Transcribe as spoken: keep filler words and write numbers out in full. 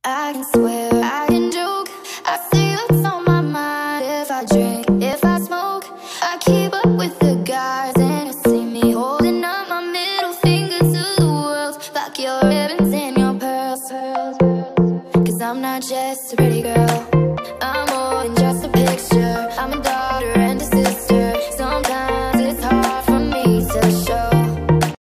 I can swear, I can joke, I say what's on my mind. If I drink, if I smoke, I keep up with the guys. And you see me holding up my middle finger to the world. Fuck your ribbons and your pearls, 'cause I'm not just a pretty